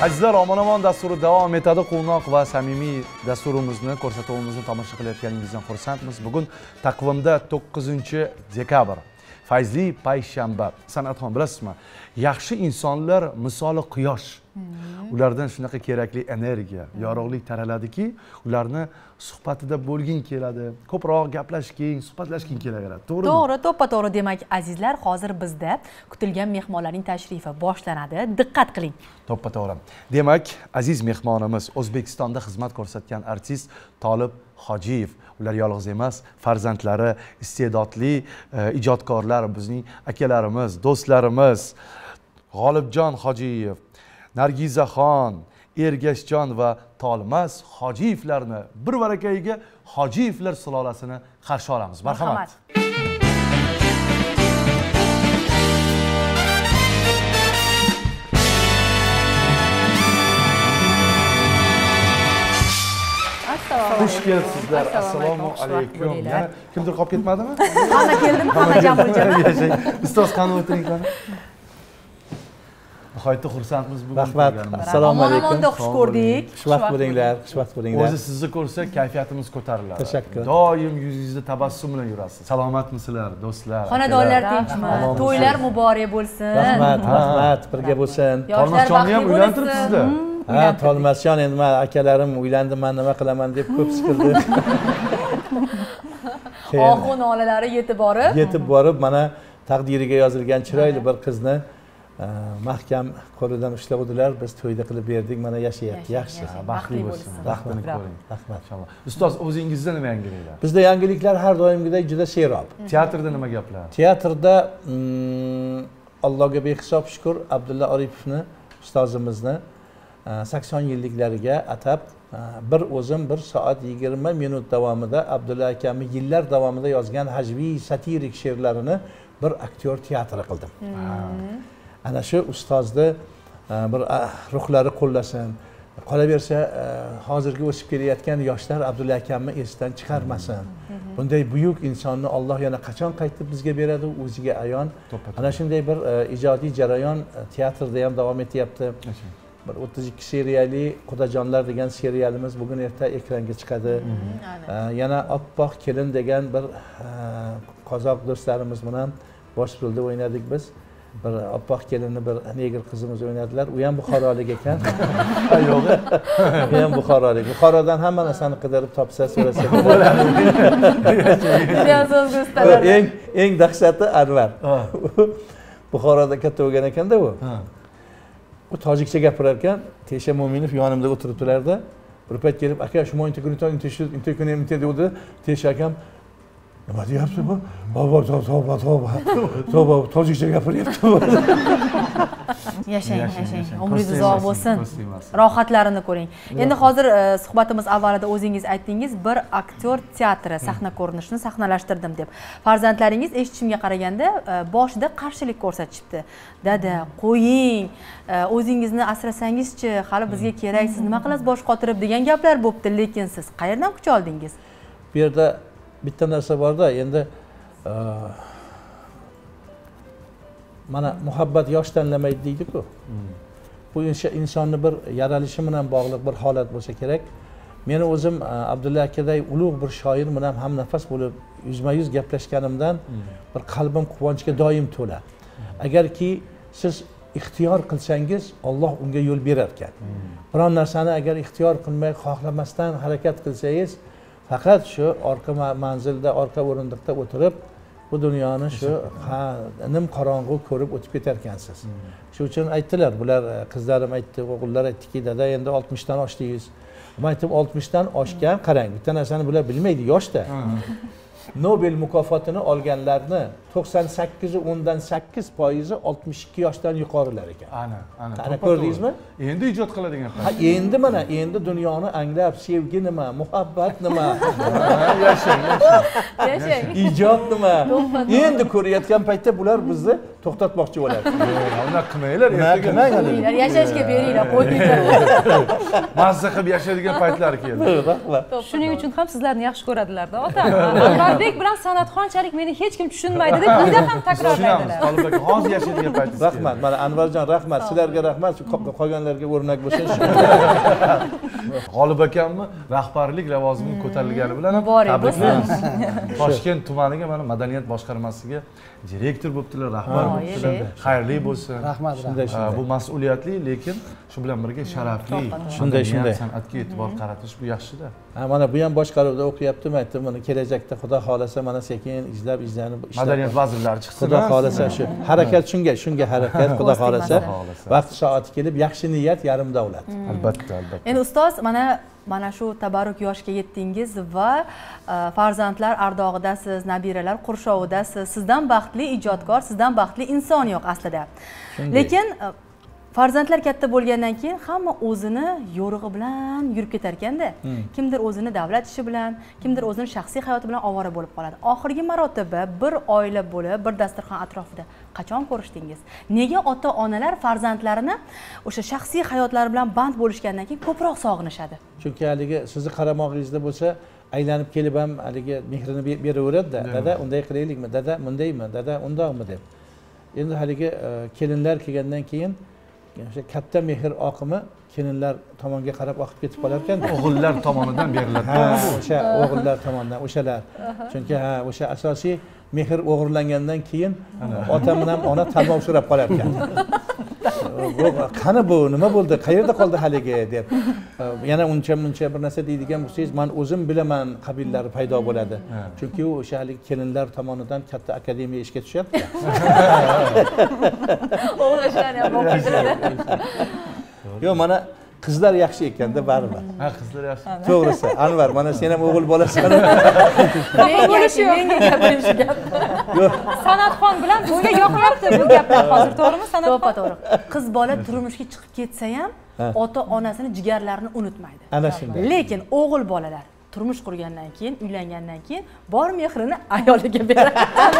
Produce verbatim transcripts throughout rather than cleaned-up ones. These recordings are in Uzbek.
Azizlar, omon-omon dasturi davom etadi. Quvnoq va samimiy dasturimizni, ko'rsatuvimizni tomosha qilayotganingizdan xursandmiz. Bugun taqvimda to'qqizinchi dekabr, fayzli payshanba. San'atxon, bilasizmi? Yaxshi insonlar misoli quyosh. Ulardan shunaqa kerakli energiya, yorug'lik taraladiki, ularni suhbatida bo'lging keladi, ko'proq gaplashging, suhbatlashging kelaveradi. To'g'rimi? To'g'ri, to'ppa-to'g'ri. Demak, azizlar, hozir bizda kutilgan mehmonlarning tashrifi boshlanadi. Diqqat qiling. To'ppa-to'g'ri. Demak, aziz mehmonimiz O'zbekistonda xizmat ko'rsatgan artist Tolib Hojiyev. Ular yolg'iz emas, farzandlari, iste'dodli ijodkorlar, bizning akalarimiz, do'stlarimiz G'olibjon Hojiyev, Nargizaxon, Ergashjon va Tolmas Hojiyevlarni bir varakayiga Hojiyevlar sulolasini qarshi olamiz. Marhamat. Xush kelibsizlar. Assalomu alaykum. Yana kimdir qolib ketmadimi? Xona keldimi? Xona jamuljon. Ustoz qani o'tiring qani. Nihoyatda xursandmiz bugun. Rahmat. Assalomu alaykum. Omon-omonda xush ko'rdik. Xushvaqt bo'ringlar, xushvaqt bo'ringlar. O'zi sizni ko'rsak, kayfiyatimiz ko'tariladi. Tashakkur. Doim yuzingizda tabassum bilan yurasiz. Salomatmisizlar, do'stlar? Xonadonlar tinchmi? To'ylar muborak bo'lsin. Rahmat, rahmat. Birga bo'lsin. Tolmasjonni ham uylantiribsizlar. Ha, Tolmasjon, endi men akalarim uylandi, men nima qilaman deb ko'p siqildi. Oxu nolalari yetib borib, yetib borib, mana taqdiriga yozilgan chiroyli bir qizni mahkam qo'lidan ushladilar, biz to'yda qilib berdik, mana yashayapti. Yaxshi, baxtli bo'lsin. Baxtini ko'ring. Rahmat. Inshaalloh. Ustoz, o'zingizda nima yangiliklar? Bizda yangiliklar har doimgidek juda serob. Teatrda nima gaplar? Teatrda Allohga behisob shukr, Abdulla Oripovni ustozimizni sakson yilliklariga atab bir o'zim bir soat yigirma minut davomida Abdulla akamni yillar davomida yozgan hajviy satirik she'rlarini bir aktyor teatri qildim. Ana shu ustozni bir ruhlari qo'llasin. Qolaversa, hozirgi o'sib kelayotgan yoshlar Abdulla akamni esdan chiqarmasin. Bunday buyuk insonni Alloh yana qachon qaytib bizga beradi, o'ziga ayon. Ana shunday bir ijodiy jarayon teatrda ham davom etyapti. Bir o'ttiz ikki seriyali Qudajonlar degan serialimiz bugun erta ekranga chiqadi. Yana Oppoq kelin degan bir qozoq do'stlarimiz bilan bosh rolda o'ynadik biz. Bir oppoq kelinni bir negr qizimiz o'ynadilar. U ham buxorolik ekan. Yo'g'i. U ham buxorolik. Buxorodan hamma narsani qidirib topsa, so'rasa bo'ladi. Eng eng dahshati Anvar. Buxoroda katta bo'lgan ekanda u. U tojikcha gapirar ekan, Tesha Mo'minov yonimda o'tiribdilarda. Bir payt kelib, aka, shuma inta kuni inta inta kuni inta dedi. Tesha akam, nima deyapsiz bu? Baba, tavba, tavba. Tavba, tojikcha gapiryapti. Yashang, yashang. Umringiz uzoq bo'lsin. Rohatlarini ko'ring. Endi hozir suhbatimiz avvalida o'zingiz aytdingiz, bir aktyor teatri sahna ko'rinishini sahnalashtirdim deb. Farzandlaringiz eshitishimga qaraganda boshida qarshilik ko'rsatishibdi. Dada, qo'ying, o'zingizni asrasangizchi, hali bizga kerak, siz nima qilasiz bosh qotirib degan gaplar bo'pti, lekin siz qayerdan kuch oldingiz? Bu yerda bitta narsa borda, endi mana muhabbat yosh tanlamaydi deydi-ku. Bu insonni bir yaralishi bilan bog'liq bir holat bo'lsa kerak. Meni o'zim Abdulla akaday ulug' bir shoir bilan ham nafas bo'lib yuzma-yuz gaplashganimdan bir qalbim quvonchga doim to'la. Agarki siz ixtiyor qilsangiz, Alloh unga yo'l berar ekan. Biron narsani agar ixtiyor qilmay, xohlamasdan harakat qilsangiz, faqat shu orqa manzilda, orqa o'rindiqda o'tirib bu dunyoni shu nim qorong'u ko'rib o'tib ketar ekansiz. Shuning uchun aytdilar, bular qizlarim aytdi, o'g'illar aytdiki, dada endi oltmishdan oshdingiz. Men aytdim, oltmishdan oshgan, qarang, bitta narsani bular bilmaydi, yoshda. Nobel mukofotini olganlarni to'qson sakkiz o'ndan sakkiz foizi oltmish ikki yoshdan yuqorilar ekan. Ana, ana. Ana ko'rdingizmi? Endi ijod qiladigan Ha, endi mana, endi dunyoni anglab, sevgi nima, muhabbat nima, yashang, Yashang. ijod nima. Endi ko'rayotgan paytda bular bizni to'xtatmoqchi bo'lyapti. Unaqa qilmanglar, ertaga yashashga beringlar, qo'yinglar. Mazza qilib yashaydigan paytlar keldi. Rahmat. Shuning uchun ham sizlarni yaxshi ko'radilar-da, otam. Anvarbek bilan San'atxonchalik meni hech kim tushunmaydi deb uyda ham takrorlaydilar. Tolib aka hozir yashaydigan paytingiz. Rahmat. Mana Anvarjon rahmat, sizlarga rahmat, qolganlarga o'rnak bo'lsin. G'olib akamni rahbarlik lavozimiga ko'tarilgani bilan tabriklaymiz. Toshkent tumaniga mana madaniyat boshqarmasiga direktor bo'libdilar, rahbar bo'libdilar. Xayrli bo'lsin. Rahmat. Bu mas'uliyatli, lekin shu bilan birga sharafli. Shunday, shunday. San'atga e'tibor qaratish bu yaxshi-da. Ha, mana bu ham boshqaruvda o'qiyaptimi, aytdim, buni kelajakda Xudo xolasa mana sekin izlab izlanib ishlab. Madaniyat vazirlari chiqsin. Xudo xolasa shu harakat shunga, shunga harakat, Xudo xolasa. Vaqt soati kelib yaxshi niyat yarim davlat. Albatta, albatta. Endi ustoz, mana mana shu tabarruk yoshga yetdingiz va farzandlar ardog'idasiz, nabiralar qurshovidasiz. Sizdan baxtli ijodkor, sizdan baxtli inson yo'q aslida. Lekin farzandlar katta bo'lgandan keyin hamma o'zini yo'rig'i bilan yurib ketar ekanda. Kimdir o'zini davlat ishi bilan, kimdir o'zini shaxsiy hayoti bilan ovora bo'lib qoladi. Oxirgi marotaba bir oila bo'lib, bir dasturxon atrofida qachon ko'rishdingiz? Nega ota-onalar farzandlarini o'sha shaxsiy hayotlari bilan band bo'lishgandan keyin ko'proq sog'inishadi? Chunki haligi sizni qaramog'ingizda bo'lsa, aylanib kelib ham haligi mehrini beraveradi-da. Dada, unday qilaylikmi? Dada, bundaymi? Dada, undoqmi deb. Endi haligi kelinlar kelgandan keyin o'sha katta mehr oqimi kelinlar tomonga qarab oqib ketib qolar ekan. O'g'illar tomonidan beriladi. Ha, o'sha o'g'illar tomonidan, o'shalar. Chunki ha, o'sha asosiy mehr o'g'irlangandan keyin ota bilan ona talmoq so'rab qolar ekan. Qani bu, nima bo'ldi? Qayerda qoldi haligi deb. Yana uncha muncha bir narsa deydigan bo'lsangiz, men o'zim bilaman qabillari paydo bo'ladi. Chunki u o'sha haligi kelinlar tomonidan katta akademiya ishga tushyapti. O'g'illar ham o'qiydilar. Yo'q, mana qizlar yaxshi ekanda baribir. Ha, qizlar yaxshi. To'g'risi, Anvar, mana sen ham o'g'il bolasan. Menga menga gapirish gap. Yo'q. San'atxon bilan bizga yoqyapti bu gaplar hozir, to'g'rimi San'atxon? To'g'ri, to'g'ri. Qiz bola turmushga chiqib ketsa ham ota-onasini jigarlarini unutmaydi. Ana shunday. Lekin o'g'il bolalar turmush qurgandan keyin, uylangandan keyin bor mehrini ayoliga beradi.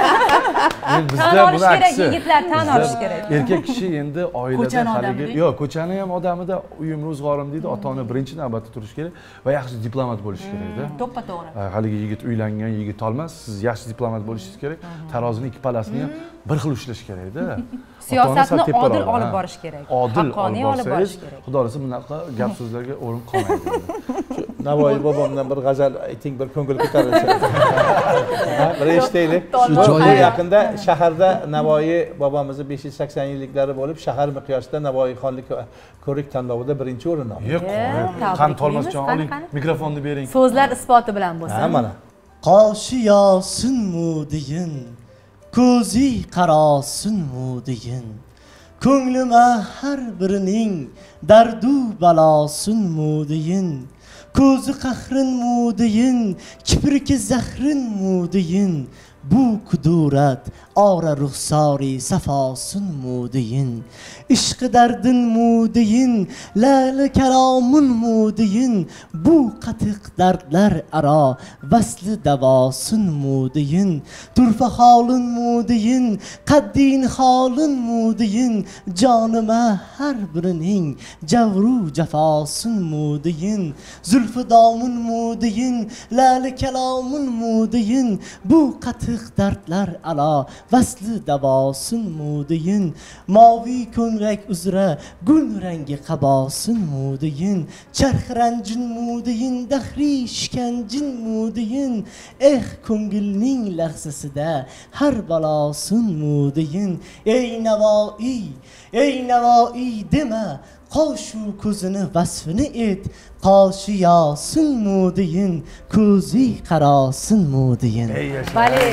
Tan olish kerak, yigitlar tan olish kerak. Erkak kishi endi oilada haligi, yo'q, ko'chani ham odamida uyim ro'zg'orim deydi, ota-ona birinchi navbatda turish kerak va yaxshi diplomat bo'lish kerak-da. To'ppa-to'g'ri. Haligi yigit uylangan yigit olmas, siz yaxshi diplomat bo'lishingiz kerak. Tarozini ikki palasini ham bir xil ushlash kerak-da. Siyosatni odil olib borish kerak. Odil haqqoniy olib borish kerak. Xudo xolasa bunaqa gap so'zlarga o'rin qolmaydi. Navoiy bobomdan bir g'azal ayting, bir ko'ngil ko'tarilsin. Ha, bir eshitaylik. Joyi yaqinda shaharda Navoiy bobomizni besh yuz sakson yilliklari bo'lib, shahar miqyosida Navoiy xonlik ko'rik tanlovida birinchi o'rin oldi. Yo'q, Qani Tolmasjon, oling, mikrofonni bering. So'zlar isboti bilan bo'lsin. Ha, mana. Qoshi yosinmu deyin, ko'zi qarosinmu deyin. Ko'nglima har birining dardu balosinmu deyin. Ko'zi qahrinmu deyin, kipriki zahrinmu deyin. Bu kudurat ora ruxsori safosinmu deyin. Ishqi dardinmu deyin, lali kalomunmu deyin. Bu qatiq dardlar aro vasli davosinmu deyin. Turfa holinmu deyin, qaddin holinmu deyin. Jonima har birining javru jafosinmu deyin. Zulfi domunmu deyin, lali kalomunmu deyin. Bu qatiq dardlar aro vasli davosinmu deyin. Moviy ko'ngrak uzra gul rangi qabosinmu deyin. Charx ranjinmu deyin, dahri ishkanjinmu deyin. Eh ko'ngilning lahzasida har balosinmu deyin. Ey Navoiy, ey Navoiy dema, qoshu ko'zini vasfini et. Qoshi yosinmu deyin, ko'zi qarosinmu deyin. Bale.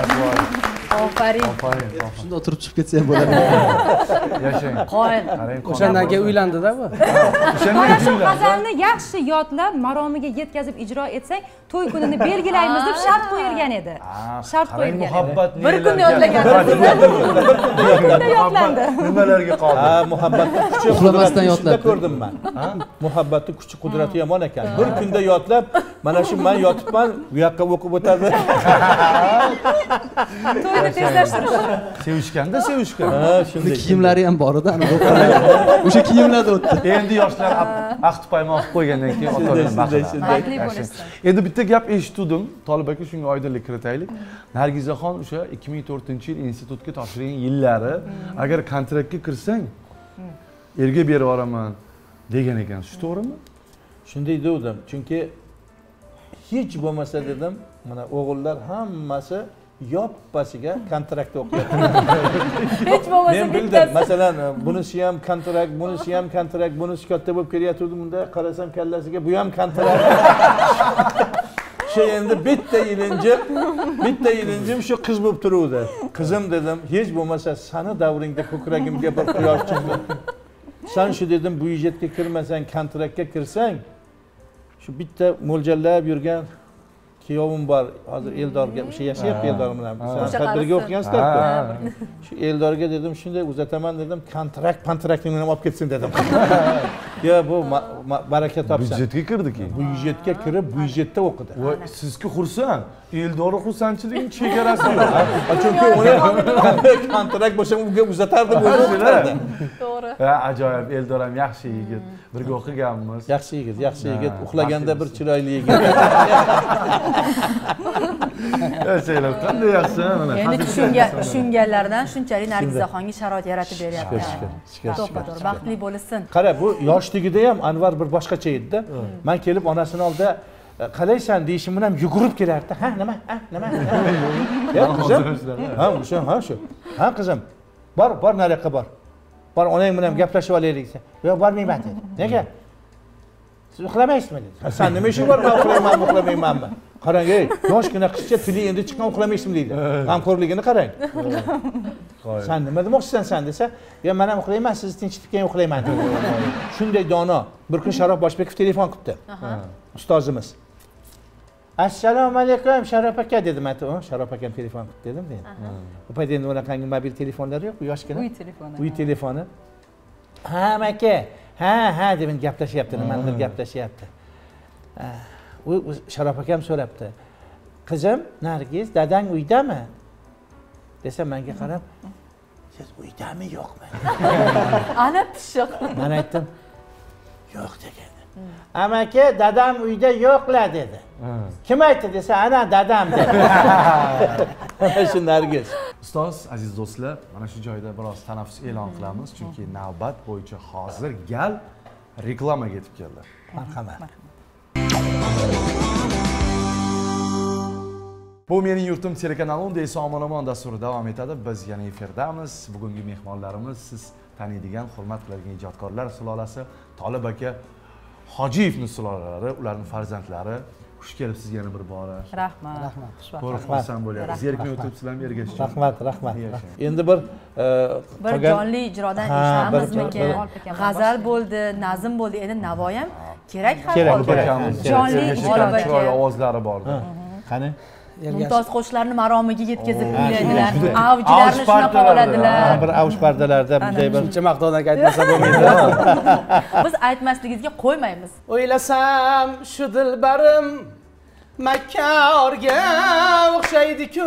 Ofarin. Shunda o'tirib chiqib ketsa ham bo'ladi. Yashang. Qoyil. O'shandan keyin uylandida bu. Mana shu g'azalni yaxshi yodlab, maromiga yetkazib ijro etsang, to'y kunini belgilaymiz deb shart qo'yilgan edi. Shart qo'yilgan edi. Bir kun yodlagan. Bir kunda yodlandi. Nimalarga qoldi? Ha, muhabbatning kuchi uxlamasdan yodlab ko'rdim men. Ha? Muhabbatning kuchi qudrati yomon ekan. Bir kunda yodlab, mana shu men yotibman, bu yoqqa o'qib o'tadi. To'y Erini tezlashtirish. Sevishganda sevishgan. Ha, shunday. Kiyimlari ham bor edi, ana o'sha kiyimlarda o'tdi. Endi yoshlar aqti payma olib qo'ygandan keyin ota-onalar baxtli. Baxtli bo'lsin. Endi bitta gap eshitdim, Tolib aka shunga oydinlik kiritaylik. Nargizaxon o'sha ikki ming to'rtinchi yil institutga topshirgan yillari agar kontraktga kirsang, erga berib yuboraman degan ekan. Shu to'g'rimi? Shunday dedim. Chunki hech bo'lmasa dedim, mana o'g'illar hammasi yoppasiga kontraktda o'qiyapti. Hech bo'lmasa Men bildim. Masalan, bunisi ham kontrakt, bunisi ham kontrakt, bunisi katta bo'lib kelyapti. Bunda qarasam kallasiga bu ham kontrakt. Shu endi bitta yilinjim, bitta yilinjim shu qiz bo'lib turuvdi. Qizim dedim, hech bo'lmasa sani davringda ko'kragimga bir quyosh chiqdi. Sen shu dedim, bu budjetga kirmasang, kontraktga kirsang, shu bitta mo'ljallab yurgan kuyovim bor. Hozir Eldorga o'sha yashayapti Eldor bilan. Sen birga o'qigansizlar-ku. Shu Eldorga dedim, shunday uzataman dedim, kontrakt, kontraktingni ham olib ketsin dedim. Yo, bu baraka topsa. Budjetga kirdiki. Bu budjetga kirib, budjetda o'qidi. Voy, sizga xursand. Eldor xursandchiligining chegarasi yo'q. Chunki uni kontrakt bo'lsa unga uzatardi, o'zi o'qitardi. To'g'ri. Ha, ajoyib. Eldor ham yaxshi yigit. Birga o'qiganmiz. Yaxshi yigit, yaxshi yigit. Uxlaganda bir chiroyli yigit. Yashaylar, qanday yaxshi mana. Endi tushungan tushunganlardan shunchalik Nargizaxonga sharoit yaratib beryapti. Shukr, shukr. To'g'ri, baxtli bo'lsin. Qara, bu yoshligida ham Anvar bir boshqacha edi-da. Men kelib onasini oldida qalaysan deyishim bilan yugurib kelardi. Ha, nima? Ha, nima? Ya qizim. Ha, o'sha, ha shu. Ha qizim. Bor, bor nariyoqqa bor. Bor onang bilan gaplashib olaylik desa. Yo'q, bormayman dedi. Nega? Siz uxlamaysizmi dedi. Sen nima ishing bor, men uxlayman, uxlamaymanmi? Qarang, ey, yoshgina qizcha tili endi chiqqan uxlamaysizmi deydi. G'amxo'rligini qarang. Sen nima demoqchisan sen desa, "Yo, men ham uxlayman, sizni tinchitib keyin uxlayman" dedi. Shunday dono. Bir kun Sharof Boshbekov telefon qilibdi. Ustozimiz. Assalomu alaykum Sharof aka dedim. Aytdim, Sharof akam telefon qilib dedim men. Bu paytda endi bunaqangi mobil telefonlar yo'q, bu yoshgina. Uy telefoni. Uy telefoni. Ha, aka. Ha, ha deb gaplashyapti, nimadir gaplashyapti. U Sharof akam so'rabdi. Qizim, Nargiz, dadang uydami? Desa menga qarab, siz uydami yo'qmi? Ana pishiq. Men aytdim, yo'q degan. Amaki, dadam uyda yo'qlar dedi. Kim aytdi desa, ana dadam dedi. Shu Nargiz. Ustoz, aziz do'stlar, mana shu joyda biroz tanaffus e'lon qilamiz, chunki navbat bo'yicha hozir gal reklamaga yetib keldi. Marhamat. Bu mening yurtim telekanali Unday omon-omon dasturi davom etadi. Biz yana efirdamiz. Bugungi mehmonlarimiz siz taniydigan, hurmat qiladigan ijodkorlar sulolasi Tolib aka Hojiyevning sulolalari, ularning farzandlari. Xush kelibsiz yana bir bora. Rahmat. Rahmat. Ko'rib xursand bo'lyapmiz. Zerikmay o'tiribsizlarmi ergashib? Rahmat, rahmat. Endi bir bir jonli ijrodan eshitamizmi? G'azal bo'ldi, nazm bo'ldi, endi navoiy ham kerak har holda. Jonli ijroda chiroyli ovozlari bor. Qani? Mumtoz qo'shlarni maromiga yetkazib kuylaydilar. Avjilarni shunaqa oladilar. Bir avj pardalarda bunday bir Shuncha maqtovdan aytmasa bo'lmaydi. Biz aytmasligingizga qo'ymaymiz. O'ylasam shu dilbarim Makkorga o'xshaydi-ku.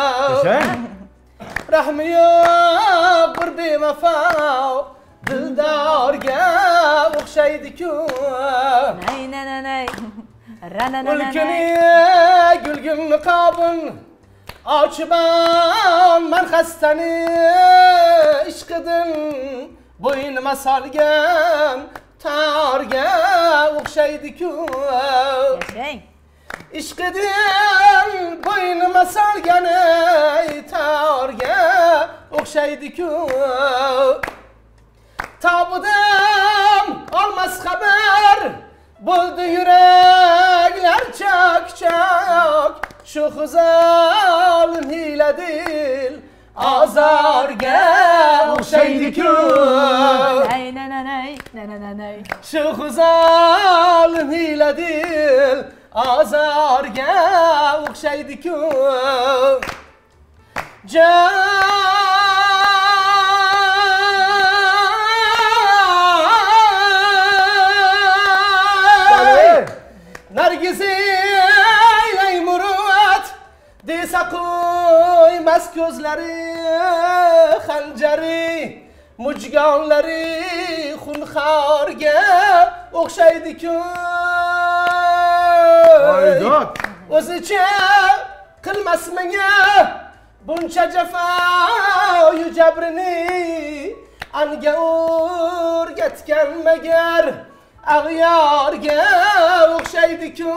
Rahmi yo'q bir bevafo dildorga o'xshaydi-ku. Nay nay nay nay. Mulkini gulgul niqobin ochban man xastani ishqidim bo'ynima solgan torga o'xshaydi-ku. Yashang. Ishqidim bo'ynima solgani torga o'xshaydi-ku. Tobudim olmas xabar bo'ldi yuraklar chak-chak. Shu xizol hiyladil azorga o'xshaydi-ku. Nay nay nay nay nay nay. Shu xizol hiyladil azorga o'xshaydi-ku. Nargiz aylay muruvvat desa qo'yma Bilmez gözleri xanjari mujgonlari xunxorga o'xshaydi-ku. Voydod. O'zicha qilmas menga buncha jafoyu jabrini anga o'rgatgan magar ag'yorga o'xshaydi-ku.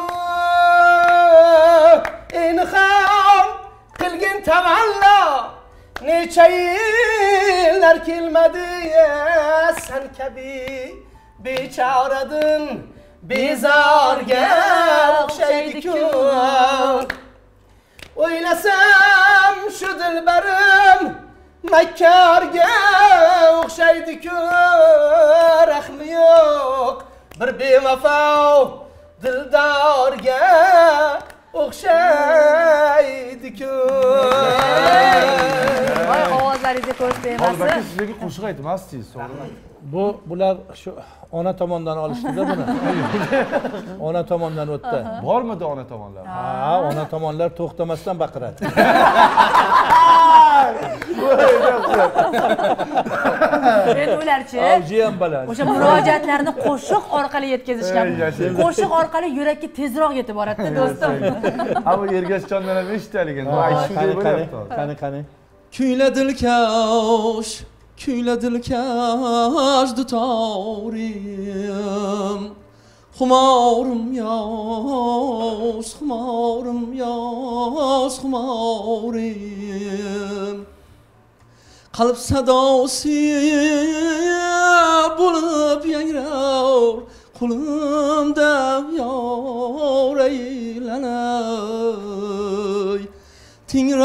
Inxon qilgin tavallo necha yillar kelmadi sen kabi bechoradin bezorga o'xshaydi-ku. O'ylasam shu dilbarim makkorga o'xshaydi-ku. Rahmi yo'q bir bevafo dildorga o'xshaydi-ku. Voy, ovozlaringizni ko'rib emas. Balki sizlarga qo'shiq aytmassiz, to'g'rimi? Bu bular shu ona tomondan olishdi-da buni. Ona tomondan o'tdi. Bormidi ona tomonlar? Ha, ona tomonlar to'xtamasdan baqiradi. Endi ularchi Avji ham baland. o'sha murojaatlarni qo'shiq orqali yetkazishgan. Qo'shiq orqali yurakka tezroq yetib boradi do'stim. Ama Ergashjondan ham eshitaylik endi. Aytishim deb bo'lyapti. Qani, qani. Kuyla dilkash, kuyla dilkash dutorim. Xumorim yosh, xumorim yosh, xumorim. Qalb sadosi bo'lib yangrar, qo'limda yor aylanay. Tingra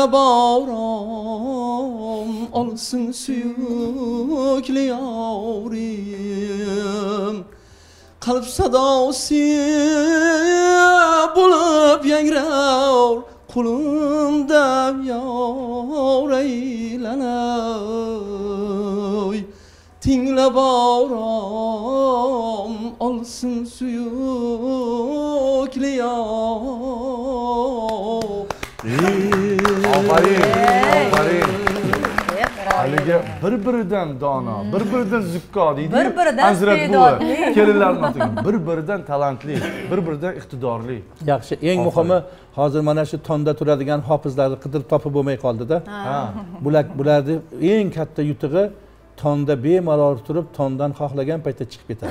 borom olsin suyukli yorim. Qalb sadosi bo'lib yangrar, qo'limda yor aylanay. Tingla borom olsin suyukli yor. Aferin, aferin. Haligi bir-biridan dono, bir-biridan zukko deydi. Bir-biridan iste'dodli. Kelinlarning notiga bir-biridan talantli, bir-biridan iqtidorli. Yaxshi, eng muhimi hozir mana shu tonda turadigan hofizlarni qidirib topib bo'lmay qoldi-da. Bular bularni eng katta yutug'i tonda bemalol turib, tondan xohlagan paytda chiqib ketadi.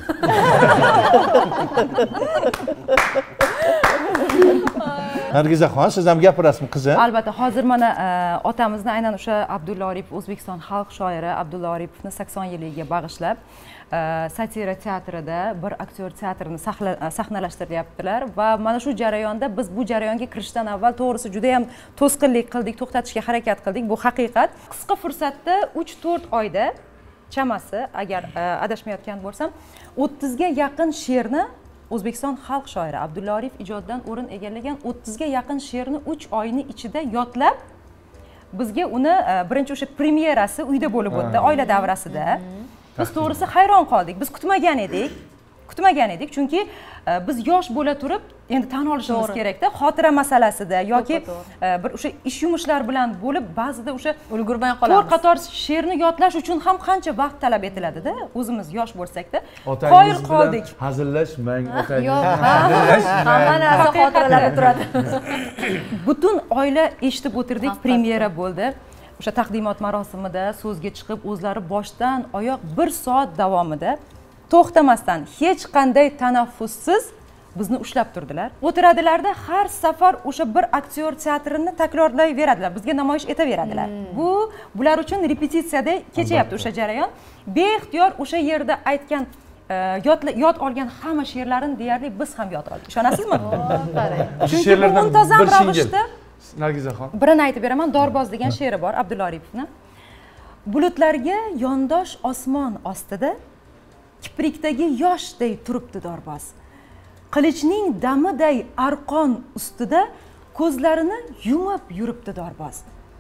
Nargizaxon, siz ham gapirasizmi, qizim? Albatta, hozir mana otamizni aynan o'sha Abdulla Oripov, O'zbekiston xalq shoiri Abdulla Oripovni sakson yilligiga bag'ishlab satira teatrida bir aktyor teatrini sahnalashtiryaptilar va mana shu jarayonda biz bu jarayonga kirishdan avval to'g'risi juda ham to'sqinlik qildik, to'xtatishga harakat qildik. Bu haqiqat. Qisqa fursatda uch to'rt oyda chamasi, agar adashmayotgan bo'lsam, o'ttizga yaqin she'rni O'zbekiston xalq shoiri Abdulla Oripov ijodidan o'rin egallagan o'ttizga yaqin she'rni uch oyni ichida yodlab bizga uni birinchi o'sha premyerasi uyda bo'lib o'tdi, oila davrasida. Biz to'g'risi hayron qoldik. Biz kutmagan edik. Kutmagan edik, chunki biz yosh bo'la turib, endi tan olishimiz kerak-da, xotira masalasida yoki bir o'sha ish yumushlar bilan bo'lib, ba'zida o'sha ulgurmay qolamiz. To'rt qator she'rni yodlash uchun ham qancha vaqt talab etiladi-da, o'zimiz yosh bo'lsak-da. Qoyil qoldik. Hazillashmang, otangiz. Yo'q, hamma narsa xotiralarda turadi. Butun oila eshitib o'tirdik, premyera bo'ldi. O'sha taqdimot marosimida so'zga chiqib, o'zlari boshdan oyoq bir soat davomida to'xtamasdan hech qanday tanaffussiz bizni ushlab turdilar. O'tiradilarda har safar o'sha bir aktyor teatrini takrorlayveradilar, bizga namoyish etaveradilar. Bu bular uchun repetitsiyada kechayapti o'sha jarayon. Beixtiyor o'sha yerda aytgan yod olgan hamma she'rlarini deyarli biz ham yod oldik. Ishonasizmi? Chunki bu muntazam ravishda Nargizaxon. Birini aytib beraman, Dorboz degan she'ri bor Abdulla Oripovni. Bulutlarga yondosh osmon ostida kiprikdagi yoshday turibdi dorboz. Qilichning damiday arqon ustida ko'zlarini yumib yuribdi dorboz.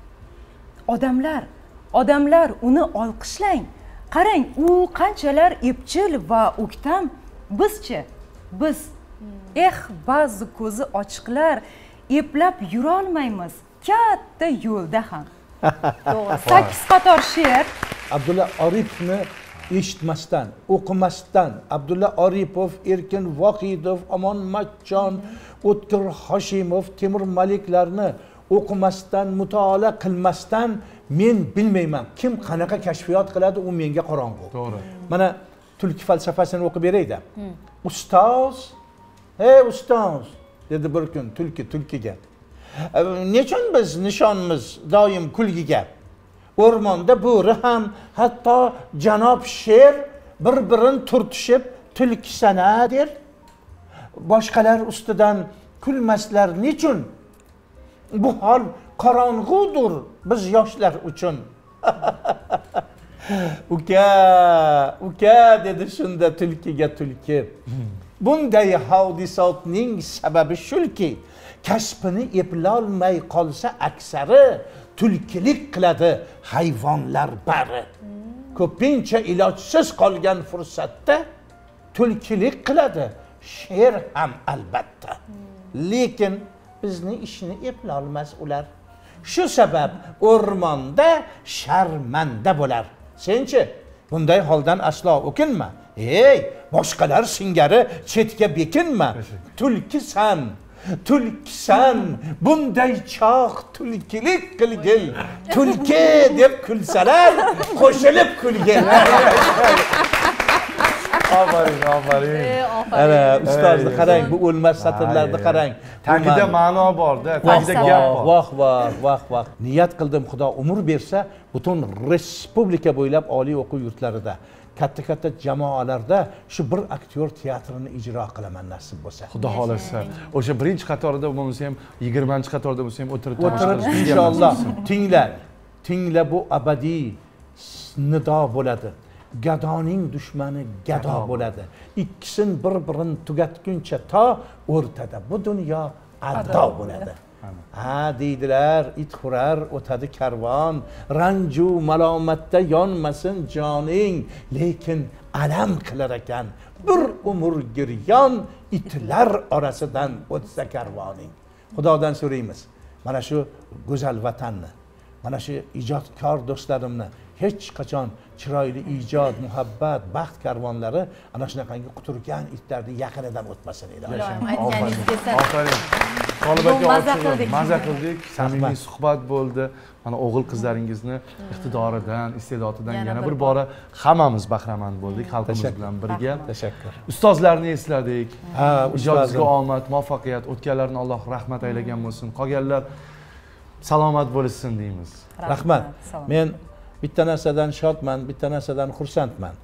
Odamlar, odamlar uni olqishlang. Qarang, u qanchalar epchil va o'ktam. Bizchi, biz eh ba'zi ko'zi ochiqlar eplab yura olmaymiz katta yo'lda ham. To'g'ri. sakkiz qator she'r. Abdulla Oripovni eshitmasdan, o'qimasdan, Abdulla Oripov, Erkin Vohidov, Omon Matchon, O'tkir Hoshimov, Temur Maliklarni o'qimasdan, mutolaa qilmasdan men bilmayman kim qanaqa kashfiyot qiladi, u menga qorong'u. To'g'ri. Mana tulki falsafasini o'qib berayda. Ustoz, "Ey ustoz", dedi bir kun tulki tulkiga. "Nechun biz nishonimiz doim kulgiga? O'rmonda bo'ri ham, hatto janob sher bir-birini turtishib tulkisana der. Boshqalar ustidan kulmaslar nechun? Bu hol qorong'udir biz yoshlar uchun." Uka, uka dedi shunda tulkiga tulki. Bunday hodisotning sababi shulki, kasbini eplolmay qolsa aksari tulkilik qiladi hayvonlar bari. Ko'pincha ilojsiz qolgan fursatda tulkilik qiladi sher ham albatta. Lekin bizni ishni eplolmas ular. Shu sabab o'rmonda sharmanda bo'lar. Senchi bunday holdan aslo o'kinma. Ey, boshqalar singari chetga bekinma. Tulkisan, tulkisan, bunday chog' tulkilik qilgil. Tulki deb kulsalar, qo'shilib kulgil. Aferin, aferin. Ana ustozni qarang, bu o'lmas satrlarni qarang. Tagida ma'no bor-da, tagida gap bor. Voh, voh, voh, voh. Niyat qildim, Xudo umr bersa, butun respublika bo'ylab oliy o'quv yurtlarida, katta-katta jamoalarda shu bir aktyor teatrini ijro qilaman nasib bo'lsa. Xudo xolasa. O'sha birinchi qatorida bo'lsa ham, yigirmanchi qatorida bo'lsa ham o'tirib o'tirib inshaalloh tingla. Tingla, bu abadiy nido bo'ladi. Gadoning dushmani gado bo'ladi. Ikkisin bir-birini tugatguncha to o'rtada bu dunyo ado bo'ladi. Ha deydilar, it xurar o'tadi karvon, ranju malomatda yonmasin joning, lekin alam qilar ekan bir umr giryon itlar orasidan o'tsa karvoning. Xudodan so'raymiz. Mana shu go'zal vatanni, mana shu ijodkor do'stlarimni hech qachon chiroyli ijod, muhabbat, baxt karvonlari ana shunaqangi quturgan itlarni yaqinidan o'tmasin ilohim. Aferin. G'olibga ochilib, maza qildik, samimiy suhbat bo'ldi. Mana o'g'il qizlaringizni iqtidoridan, iste'dodidan yana bir bora hammamiz bahramand bo'ldik xalqimiz bilan birga. Tashakkur. Ustozlarni esladik. Ha, ijodingizga omad, muvaffaqiyat, o'tganlarni Alloh rahmat aylagan bo'lsin. Qolganlar salomat bo'lsin deymiz. Rahmat. Men bitta narsadan shodman, bitta narsadan xursandman.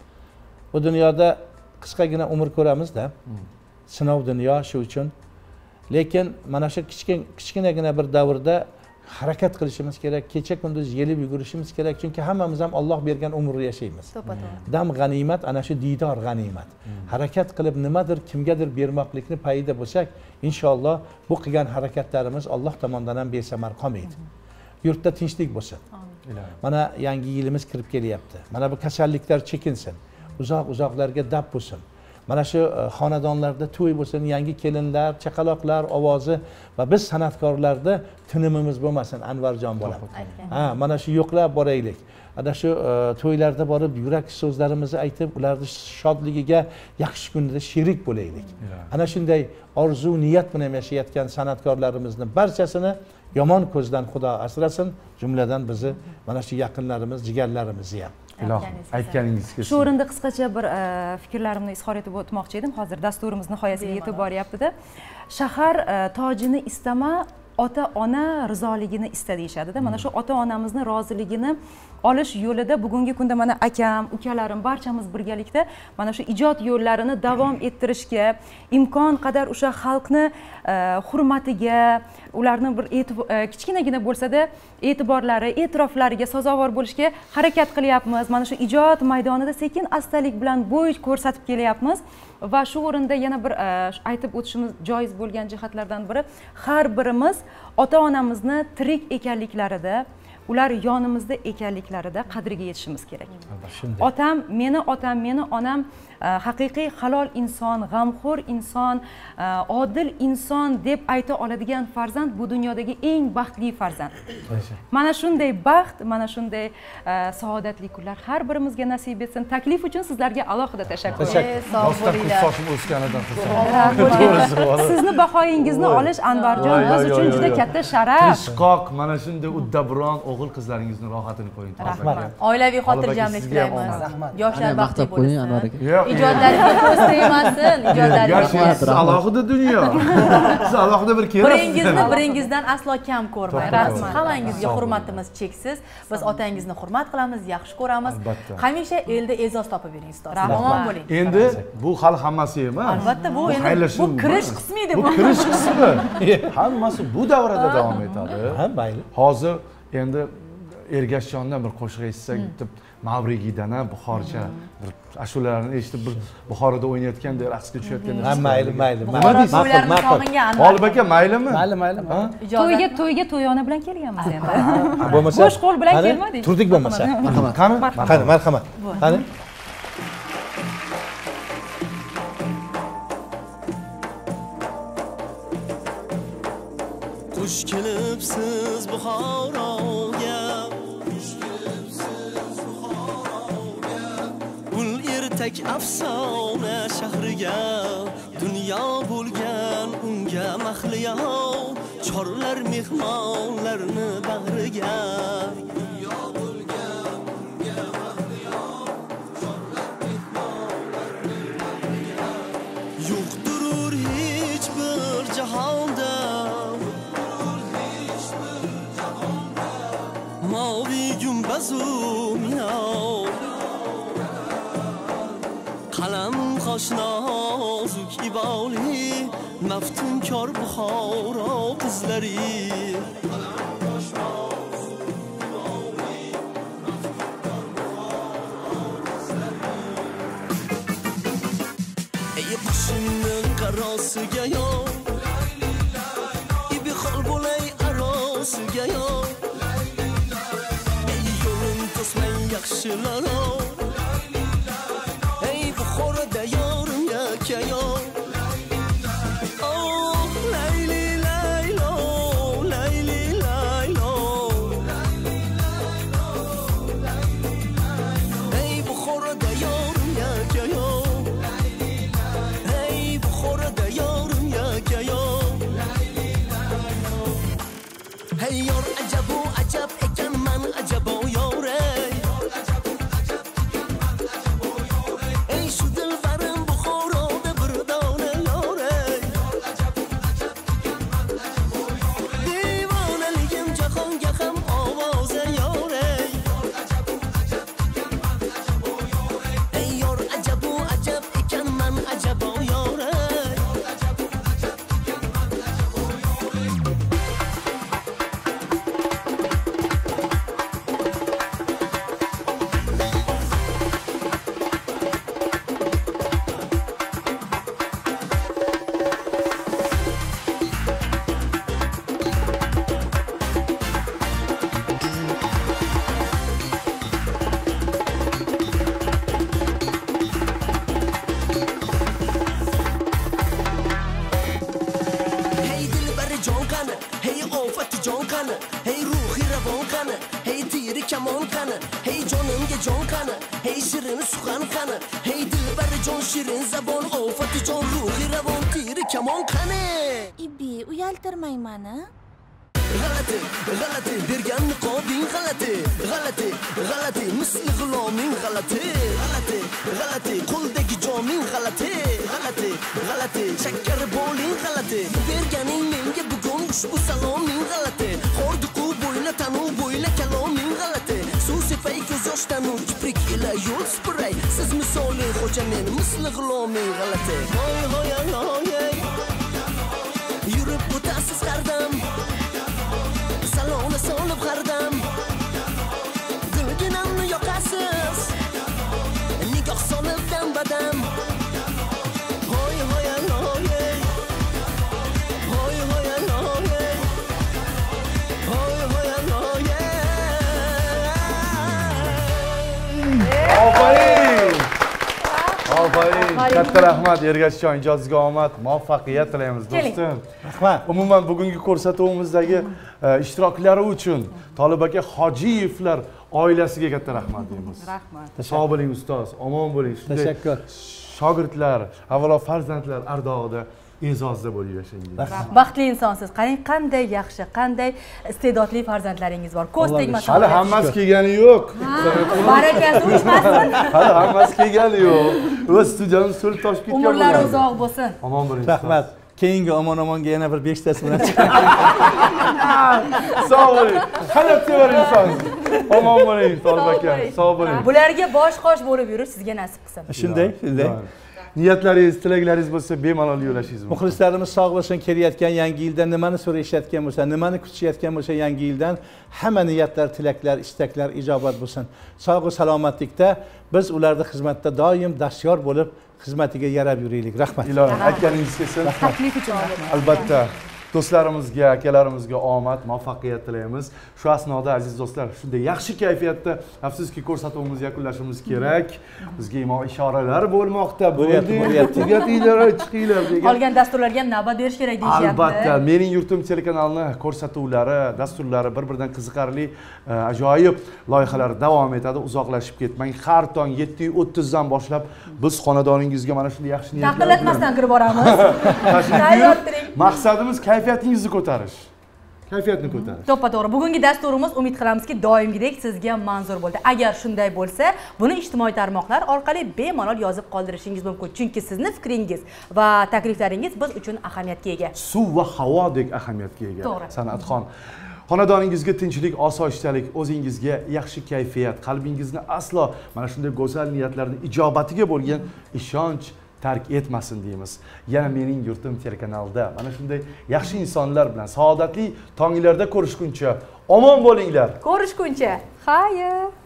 Bu dunyoda qisqagina umr ko'ramiz-da. Sinov dunyo shu uchun. Lekin mana shu kichkinagina bir davrda harakat qilishimiz kerak, kecha kunduz yelib yugurishimiz kerak, chunki hammamiz ham Alloh bergan umrni yashaymiz. Dam g'animat, ana shu diydor g'animat. Harakat qilib nimadir kimgadir bermoqlikni payida bo'lsak, inshaalloh bu qilgan harakatlarimiz Alloh tomonidan ham besamar qolmaydi. Yurtda tinchlik bo'lsin. Mana yangi yilimiz kirib kelyapti. Mana bu kasalliklar chekinsin. Uzoq-uzoqlarga dab bo'lsin. Mana shu xonadonlarda to'y bo'lsin, yangi kelinlar, chaqaloqlar ovozi va biz san'atkorlarda tinimimiz bo'lmasin, Anvarjon bolam. Ha, mana shu yo'qlab boraylik. Ana shu to'ylarda borib yurak so'zlarimizni aytib, ularning shodligiga yaxshi kunda sherik bo'laylik. Ana shunday orzu, niyat bilan yashayotgan san'atkorlarimizni barchasini yomon ko'zdan Xudo asrasin, jumladan bizni mana shu yaqinlarimiz, jigarlarimizni ham. Ilohim, aytganingiz kelsin. Shu o'rinda qisqacha bir fikrlarimni izhor etib o'tmoqchi edim. Hozir dasturimiz nihoyasiga yetib boryapti-da. Shahar tojini istama, ota-ona rizoligini ista deyishadi-da. Mana shu ota-onamizni roziligini olish yo'lida bugungi kunda mana akam, ukalarim barchamiz birgalikda mana shu ijod yo'llarini davom ettirishga, imkon qadar o'sha xalqni hurmatiga, ularni bir kichkinagina bo'lsa-da e'tiborlari, e'tiroflariga sazovor bo'lishga harakat qilyapmiz. Mana shu ijod maydonida sekin astalik bilan bo'y ko'rsatib kelyapmiz va shu o'rinda yana bir aytib o'tishimiz joiz bo'lgan jihatlardan biri, har birimiz ota-onamizni tirik ekanliklarida, ular yonimizda ekanliklarida qadriga yetishimiz kerak. Otam, meni otam, meni onam haqiqiy halol inson, g'amxo'r inson, odil inson deb ayta oladigan farzand bu dunyodagi eng baxtli farzand. Mana shunday baxt, mana shunday saodatli kunlar har birimizga nasib etsin. Taklif uchun sizlarga alohida tashakkur. Sog' bo'linglar. Sochim o'sganidan xursandman. Sizni bahoyingizni olish Anvarjon biz uchun juda katta sharaf. Tirishqoq, mana shunday uddabron o'g'il qizlaringizni rohatini qo'ying. Rahmat. Oilaviy xotirjamlik tilaymiz. Yoshlar baxtli qo'ying bo'lsin. Anvar aka. Ijodlaringiz ko'z tegmasin, ijodlaringiz. Siz alohida dunyo. Siz alohida bir kerak. Biringizni biringizdan aslo kam ko'rmang. Rahmat. Hammangizga hurmatimiz cheksiz. Biz otangizni hurmat qilamiz, yaxshi ko'ramiz. Hamisha elda e'zoz topib yuring ustoz. Omon bo'ling. Endi bu hali hammasi emas. Albatta bu endi bu kirish qismi edi bu. Bu kirish qismi. Hammasi bu davrada davom etadi. Ha, mayli. Hozir endi Ergashjondan bir qo'shiq eshitsak, deb Mavrigidan ham Buxorcha bir ashulalarni eshitib, bir Buxoroda o'ynayotganda, raqsga tushayotganda. Ha, mayli, mayli. Nima deysiz? To'ylarni sog'ingan Anvar. G'olib aka, maylimi? Mayli, mayli. To'yga, to'yga to'yona bilan kelganmiz endi. Bo'lmasa Bo'sh qo'l bilan kelmadik. Turdik bo'lmasa. Qani? Qani, marhamat. Qani? Xush kelibsiz Buxoroga, xush kelibsiz Buxoroga. Ul ertak afsona shahriga, dunyo bo'lgan unga mahliyo, chorlar mehmonlarni bag'riga. Dunyo bo'lgan unga mahliyo, chorlar mehmonlarni bag'riga. Yo'qdir hech bir jahonda mavi gumbazu minor, qalam qosh nozuk iboli, maftunkor Buxoro qizlari. Ey qushimning qarosiga yo, ibi xol bo'lay arosiga yo. Yaxshilaro, ey Buxoroda yorim yakayo. Oh, layli laylo, layli laylo, ey Buxoroda yorim yakayo. Ey Buxoroda yorim yakayo. Hey yor ajabu ajab ekan man ajabo yore. Ibi, uyaltirmaymani. G'alati, g'alati, bergan niqobing g'alati, g'alati, g'alati, misli g'uloming g'alati, g'alati, g'alati, qo'ldagi joming g'alati, g'alati, g'alati, shakkar bo'ling g'alati, berganing menga bugun ushbu saloming g'alati, xordiqu bo'yla tanu bo'yla kaloming g'alati, suv sepay ko'z yoshdan kiprik ila yo'l supuray, siz misoli xo'ja men misli g'uloming g'alati. Hoy hoy hoy, yurib o'tasiz qardam, salomni solib qardam, gulginamni yoqasiz, nigoh solib dam badam. Hoy hoy hoy, hoy hoy hoy, katta rahmat Ergashjon, ijodingizga omad, muvaffaqiyat tilaymiz do'stim. Rahmat. Umuman bugungi ko'rsatuvimizdagi ishtirokchilari uchun Tolib aka Hojiyevlar oilasiga katta rahmat deymiz. Rahmat. Sog' bo'ling ustoz, omon bo'ling. Tashakkur. Shogirdlar, avvalo farzandlar ardog'ida e'zozda bo'lib yashang. Baxtli insonsiz. Qarang, qanday yaxshi, qanday iste'dodli farzandlaringiz bor. Ko'z tegmas. Hali hammasi kelgani yo'q. Barakasi uchmasin. Hali hammasi kelgani yo'q. O'z studiyamiz so'lib toshib ketgan. Umrlari uzoq bo'lsin. Omon bo'ling. Rahmat. Keyingi omon-omonga yana bir beshtasi bilan sog' bo'ling. Hayot sevar inson. Omon bo'ling, Tolib aka. Sog' bo'ling. Bularga bosh-qosh bo'lib yurish sizga nasib qilsin. Shunday, shunday. Niyatlaringiz, tilaklaringiz bo'lsa bemalol yo'lashingiz mumkin. Muxlislarimiz sog' bo'lsin, kelayotgan yangi yildan nimani so'rashayotgan bo'lsa, nimani kutishayotgan bo'lsa yangi yildan hamma niyatlar, tilaklar, istaklar ijobat bo'lsin. Sog' va salomatlikda biz ularning xizmatda doim dastyor bo'lib xizmatiga yarab yuraylik. Rahmat. Ilohim aytganingiz kelsin. Taklif uchun rahmat. Albatta do'stlarimizga, akalarimizga omad, muvaffaqiyat tilaymiz. Shu asnoda aziz do'stlar, shunday yaxshi kayfiyatda afsuski ko'rsatuvimizni yakunlashimiz kerak. Bizga imo ishoralar bo'lmoqda. Bo'ldi, tugatinglar, chiqinglar degan. Qolgan dasturlarga ham navbat berish kerak deyishyapti. Albatta, Mening yurtim telekanalining ko'rsatuvlari, dasturlari bir-biridan qiziqarli, ajoyib loyihalar davom etadi. Uzoqlashib ketmang. Har tong yetti o'ttiz dan boshlab biz xonadoningizga mana shunday yaxshi niyatlar bilan taqillatmasdan kirib boramiz. tayyor turing. Maqsadimiz kayfiyatingizni ko'tarish. Kayfiyatni ko'tarish. To'ppa-to'g'ri. Bugungi dasturimiz umid qilamizki, doimgidek sizga manzur bo'ldi. Agar shunday bo'lsa, buni ijtimoiy tarmoqlar orqali bemalol yozib qoldirishingiz mumkin. Chunki sizni fikringiz va takliflaringiz biz uchun ahamiyatga ega. Suv va havodek ahamiyatga ega. To'g'ri. San'atxon. Xonadoningizga tinchlik, osoyishtalik, o'zingizga yaxshi kayfiyat, qalbingizni aslo mana shunday go'zal niyatlarning ijobatiga bo'lgan ishonch tark etmasin deymiz. Yana Mening yurtim telekanalida mana shunday yaxshi insonlar bilan saodatli tonglarda ko'rishguncha omon bo'linglar. Ko'rishguncha. Xayr.